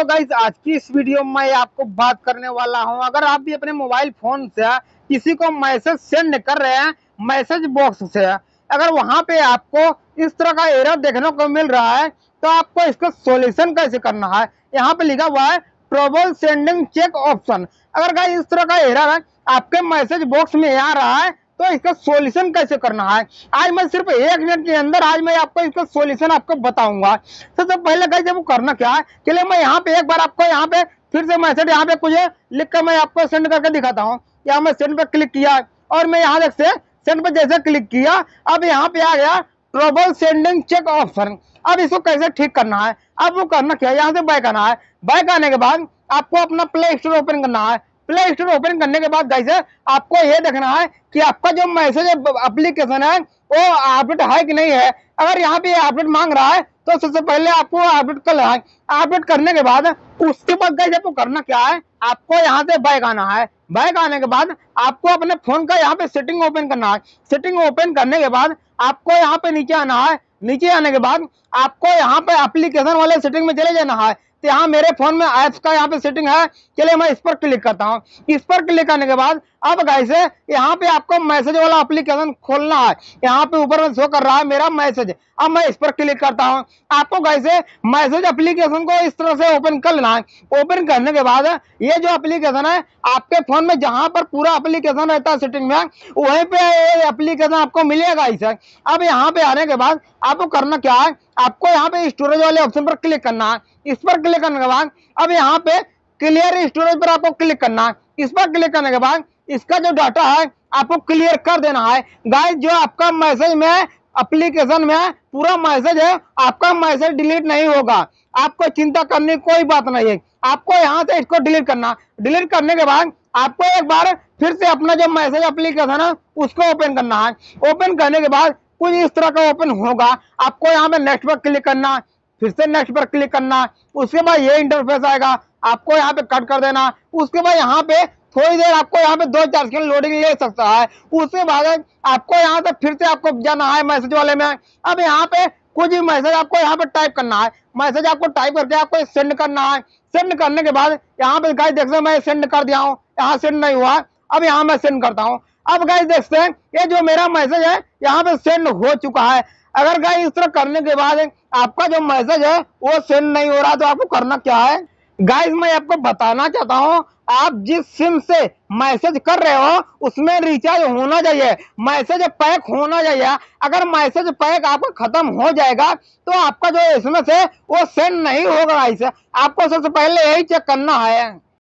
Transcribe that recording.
तो गाइस आज की इस वीडियो में मैं आपको बात करने वाला हूं, अगर आप भी अपने मोबाइल फोन से किसी को मैसेज सेंड कर रहे हैं मैसेज बॉक्स से, अगर वहां पे आपको इस तरह का एरर देखने को मिल रहा है तो आपको इसका सॉल्यूशन कैसे करना है। यहाँ पे लिखा हुआ है ट्रबल सेंडिंग चेक ऑप्शन। अगर गाइस इस तरह का एरर है आपके मैसेज बॉक्स में आ रहा है तो इसका सॉल्यूशन कैसे करना है, आज मैं सिर्फ 1 मिनट के अंदर आज मैं आपको इसका सॉल्यूशन आपको बताऊंगा। सबसे पहले गाइस जब करना क्या है, चलिए मैं यहाँ पे एक बार आपको यहाँ पे फिर से मैसेज यहाँ पे कुछ लिख कर मैं आपको सेंड करके दिखाता हूँ। यहाँ मैं सेंड पे क्लिक किया और मैं यहाँ देख से सेंड पे जैसे क्लिक किया, अब यहाँ पे आ गया ट्रबल सेंडिंग चेक ऑप्शन। अब इसको कैसे ठीक करना है, अब वो करना क्या है, यहाँ से बैक आना है। बैक आने के बाद आपको अपना प्ले स्टोर ओपन करना है। प्ले स्टोर ओपन करने के बाद गाइस आपको ये देखना है कि आपका जो मैसेज एप्लीकेशन है वो अपडेट है कि नहीं है। अगर यहाँ पे अपडेट मांग रहा है तो सबसे पहले आपको अपडेट कर लेना है। अपडेट करने के बाद उसके बाद गाइस आपको करना क्या है, आपको यहाँ से बैक आना है। बैक आने के बाद आपको अपने फोन का यहाँ पे सेटिंग ओपन करना है। सेटिंग ओपन करने के बाद आपको यहाँ पे नीचे आना है। नीचे आने के बाद आपको यहाँ पे एप्लीकेशन वाले सेटिंग में चले जाना है। तो यहाँ मेरे फोन में ऐप्स का यहाँ पे सेटिंग है, चलिए मैं इस पर क्लिक करता हूँ। इस पर क्लिक करने के बाद अब गाइस यहाँ पे आपको मैसेज वाला एप्लीकेशन खोलना है। यहाँ पे ऊपर में शो कर रहा है मेरा मैसेज, अब मैं इस पर क्लिक करता हूँ। आपको गाइस मैसेज एप्लीकेशन को इस तरह से ओपन कर लेना है। ओपन करने के बाद ये जो एप्लीकेशन है आपके फोन में जहां पर पूरा एप्लीकेशन रहता है सेटिंग में, वहीं पे एप्लीकेशन आपको मिलेगा इसे। अब यहाँ पे आने के बाद आपको करना क्या है, आपको यहाँ पे स्टोरेज वाले ऑप्शन पर क्लिक करना है। इस पर क्लिक करने के बाद अब यहाँ पे क्लियर स्टोरेज पर आपको क्लिक करना है। इस पर क्लिक करने के बाद इसका जो डाटा है आपको क्लियर कर देना है। गाइस जो आपका मैसेज में एप्लीकेशन में पूरा मैसेज है, आपका मैसेज डिलीट नहीं होगा, आपको चिंता करने की कोई बात नहीं है। आपको यहाँ से इसको डिलीट करना। डिलीट करने के बाद आपको एक बार फिर से अपना जो मैसेज एप्लीकेशन है उसको ओपन करना है। ओपन करने के बाद कुछ इस तरह का ओपन होगा। आपको यहाँ पे नेक्स्ट पर क्लिक करना, फिर से नेक्स्ट पर क्लिक करना। उसके बाद ये इंटरफेस आएगा, आपको यहाँ पे कट कर देना। उसके बाद यहाँ पे थोड़ी देर आपको यहाँ पे 2-4 सेकंड लोडिंग ले सकता है। उसके बाद आपको यहाँ से फिर से आपको जाना है मैसेज वाले में। अब यहाँ पे कुछ मैसेज आपको यहाँ पे टाइप करना है। मैसेज आपको टाइप करके आपको सेंड करना है। सेंड करने के बाद यहाँ पे गाइस देख सकते हैं मैं सेंड कर दिया हूँ, यहाँ सेंड नहीं हुआ। अब यहाँ मैं सेंड करता हूँ। अब गाइस देखते हैं ये जो मेरा मैसेज है यहाँ पे सेंड हो चुका है। अगर गाइस इस तरह करने के बाद आपका जो मैसेज है वो सेंड नहीं हो रहा तो आपको करना क्या है, गाइस मैं आपको बताना चाहता हूँ, आप जिस सिम से मैसेज कर रहे हो उसमें रिचार्ज होना चाहिए, मैसेज पैक होना चाहिए। अगर मैसेज पैक आपका खत्म हो जाएगा तो आपका जो एसएमएस है वो सेंड नहीं होगा। गाइस आपको सबसे पहले यही चेक करना है।